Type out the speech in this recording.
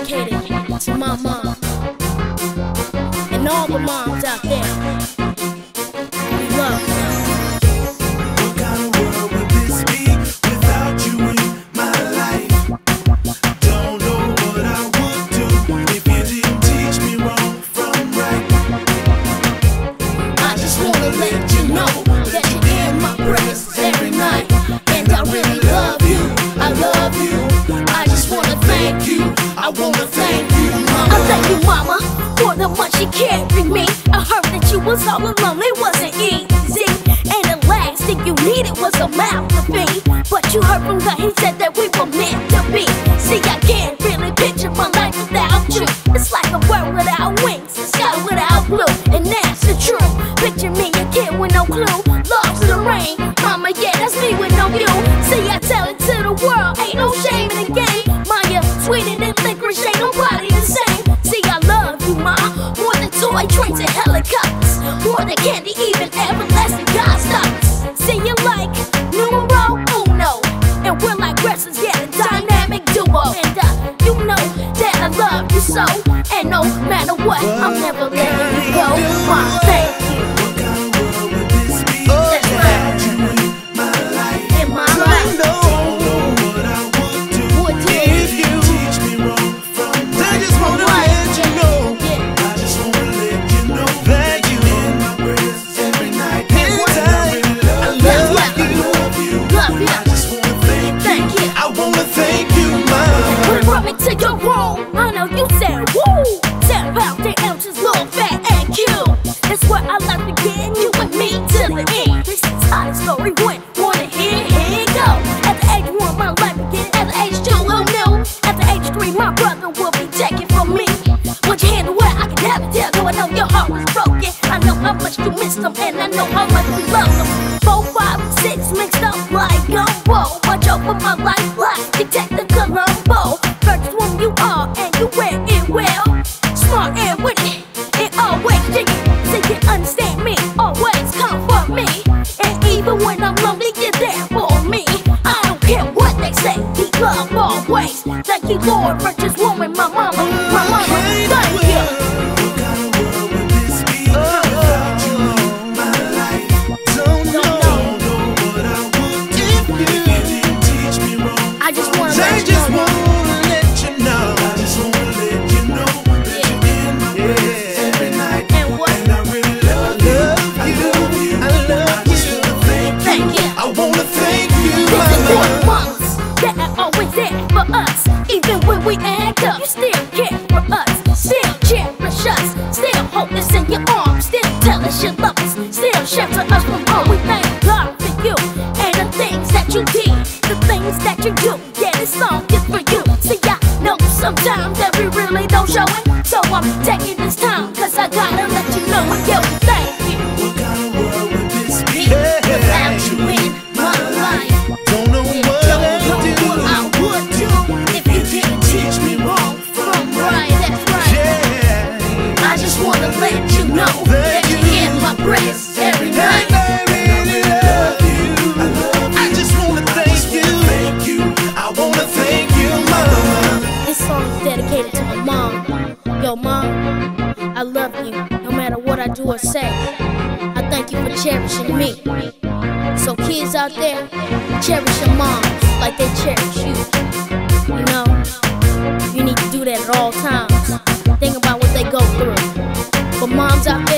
dedicated to my mom and all the moms out there. We love you. What kind of world would this be without you in my life? Don't know what I would do if you didn't teach me wrong from right. I just wanna let you know that you're in my breast every night, and I really love you. I love you. I just wanna thank you. I wanna thank you, mama. I thank you, mama, for the much you carried me. I heard that you was all alone, it wasn't easy, and the last thing you needed was a mouth to be. But you heard from God, he said that we were meant to be. See, I can't really picture my life without you. It's like a bird without wings, a sky without blue, and that's the truth. Picture me, a kid with no clue, lost in the rain. Mama, yeah, that's me with no you. See, I tell it to the world, ain't no shame in the game. Maya, sweeter than licorice, ain't nobody the same. See, I love you, ma, more than toy trains and helicopters, more than candy, even everlasting God stops. See, you like numero uno, and we're like wrestlers, yeah, a dynamic duo. And you know that I love you so, and no matter what, I'm never letting you go. Ma, thank you. What kind of world would this be That's right. without you in my life? In my life, Don't know what I would do would you? if you teach me wrong from right. I just wanna let you know. Yeah. I just wanna let you know that you in my breast every night. Anytime. I love you. Love you. I just wanna thank you. I wanna thank you, When mama. you brought me to your room, I know you said woo. 10 pounds, 10 ounces, little fat and cute. That's where I like to get you and me till the end. This is how the story went. Wanna hear? Here it go. At the age 1, my life began. At the age 2, who knew? At the age 3, my brother will be taken from me. Would you handle what I can never tell? Though I know your heart was broken. I know how much you missed them, and I know how much we love them. 4, 5, 6 mixed up like gumbo. Watch over my life like Detective Columbo. First one you are, and you wear it well. Smart and witty, and always jiggy. So you understand me, always come for me. And even when I'm lonely, you're there for me. I don't care what they say, he love always. Thank you, Lord, for just woman, my mama, thank you. What kind of world would this be without you in my life? Don't know what I would do if you didn't teach me wrong. I just wanna I let you just know. wanna let you know. I just wanna let you know that you're in my breast every night. And what? And I really love you. I love you. I just wanna thank you. Thank you. I wanna thank you, This is for the mama. moms that are always there for us. Even when we act up, you still care for us. Still cherish us. Still hold us in your arms. Still tell us you love us. Still shelter us from all. We thank God for you and the things that you did, the things that you do. Yeah, this song is for you. See, I know sometimes that we really don't show it, so I'm taking this time, cause I gotta let you know. Yo, thank you. What kind of world would this be Without you in my life, Don't know what don't I know would do. what I would do if you didn't teach me wrong from right. That's right. Yeah. I just wanna let you know that you're in my breast every night. I really love you. I just wanna thank you. I wanna thank you, mama. This song is dedicated to my mom. Yo, mom, I love you no matter what I do or say. I thank you for cherishing me. So kids out there, cherish your moms like they cherish you. You know, you need to do that at all times. Think about what they go through. For moms out there,